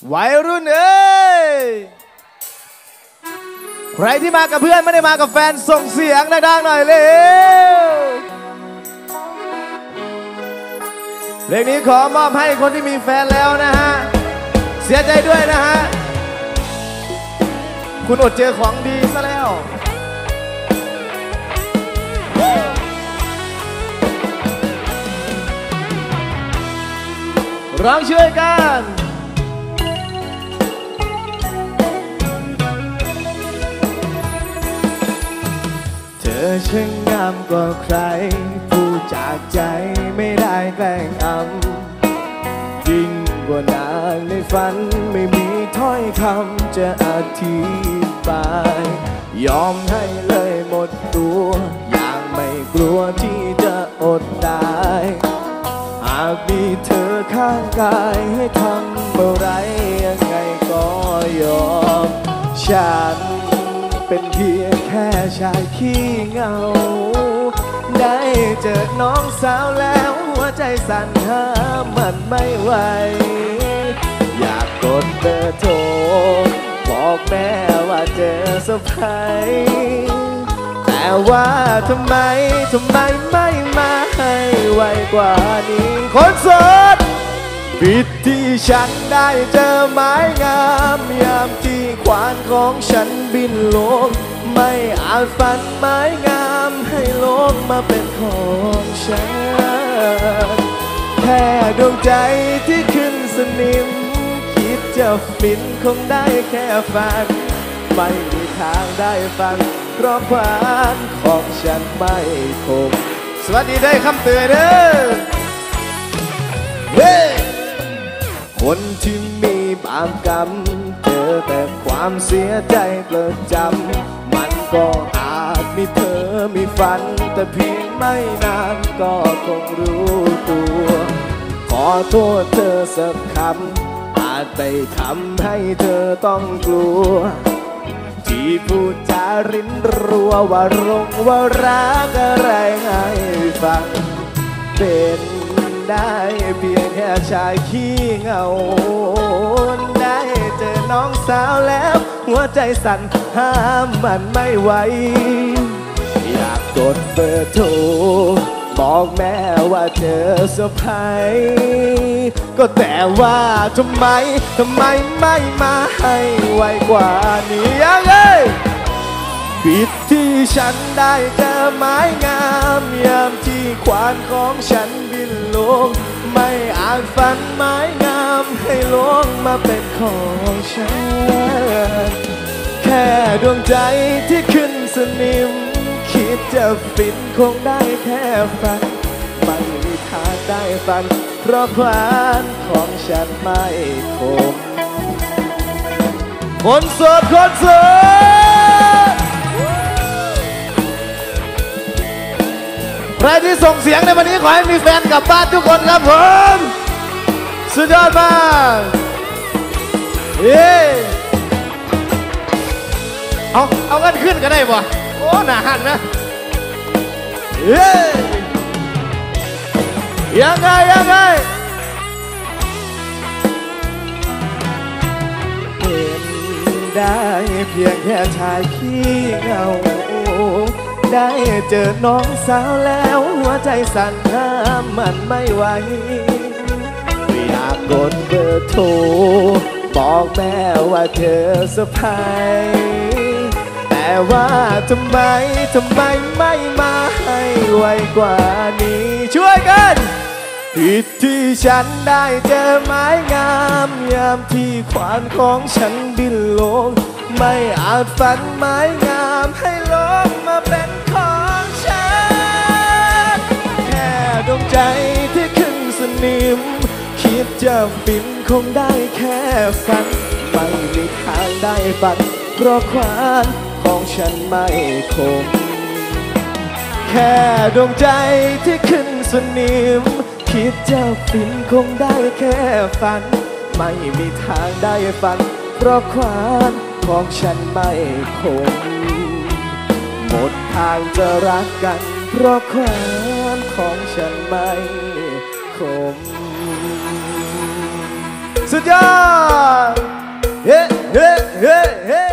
วัยรุ่นเอ้ยใครที่มากับเพื่อนไม่ได้มากับแฟนส่งเสียงดังๆหน่อยเร็วเพลงนี้ขอมอบให้คนที่มีแฟนแล้วนะฮะเสียใจด้วยนะฮะคุณอดเจอของดีซะแล้วร้องช่วยกันเธอช่างงามกว่าใครพูดจากใจไม่ได้แกล้งอำยิ่งกว่านางในฝันไม่มีถ้อยคำจะอธิบายยอมให้เลยหมดตัวอย่างไม่กลัวที่จะอดตายหากมีเธอข้างกายให้ทำอะไรยังไงก็ยอมฉันเป็นเพียงแค่ชายขี้เหงาได้เจอน้องสาวแล้วหัวใจสั่นห้ามมันไม่ไหวอยากกดเบอร์โทรบอกแม่ว่าเจอเซอร์ไพรส์แต่ว่าทำไมไม่มาให้ไวกว่านี้คนโสดผิดที่ฉันได้เจอไม้งามยามที่ขวานของฉันบินลงไม่อาจฝันไม้งามให้โลกมาเป็นของฉันแค่ดวงใจที่ขึ้นสนิมคิดจะฟินคงได้แค่ฝันไม่มีทางได้ฟังเพราะขวานของฉันไม่คมสวัสดีได้คำเตือนเด้อเว้คนที่มีบาปกรรมเจอแต่ความเสียใจประจำมันก็อาจมีเพ้อมีฝันแต่เพียงไม่นานก็คงรู้ตัวขอโทษเธอสักคำอาจไปทำให้เธอต้องกลัวที่พูดจารินรัวว่าว่ารักอะไรให้ฟังเป็นได้เพียงแค่ชายขี้เหงาได้เจอน้องสาวแล้วหัวใจสั่นห้ามมันไม่ไหวอยากกดเบอร์โทรบอกแม่ว่าเจอเซอร์ไพรส์ก็แต่ว่าทำไมไม่มาให้ไวกว่านี้ยังไงผิดที่ฉันได้เจอไม้งามยามที่ขวานของฉันบินลงไม่อาจฝันไม้งามให้ลงมาเป็นของฉันแค่ดวงใจที่ขึ้นสนิมคิดจะฟินคงได้แค่ฝันไม่มีทางได้ฟังเพราะขวานของฉันไม่คมคนโสดใครที่ส่งเสียงในวันนี้ขอให้มีแฟนกลับบ้านทุกคนครับผมสุดยอดมากเย้เอาเงินขึ้นกันได้ป่ะโอ้หนาหันนะเย้ยังไงเป็นได้เพียงแค่ชายขี้เหงาได้เจอน้องสาวแล้วหัวใจสั่นห้ามมันไม่ไหวอยากกดเบอร์โทรบอกแม่ว่าเธอเซอร์ไพรส์แต่ว่าทำไมไม่มาให้ไวกว่านี้ช่วยกันผิดที่ฉันได้เจอไม้งามยามที่ขวานของฉันบินลงไม่อาจฝันไม้งามให้ลงมาเป็นของฉันแค่ดวงใจที่ขึ้นสนิมคิดจะฟินคงได้แค่ฝันไม่มีทางได้ฝันเพราะขวานของฉันไม่คมแค่ดวงใจที่ขึ้นสนิมคิดจะฟินคงได้แค่ฝันไม่มีทางได้ฝันเพราะขวานของฉันไม่คมหมดทางจะรักกันเพราะขวานของฉันไม่คมสุดยอดเฮ้เฮ้เฮ้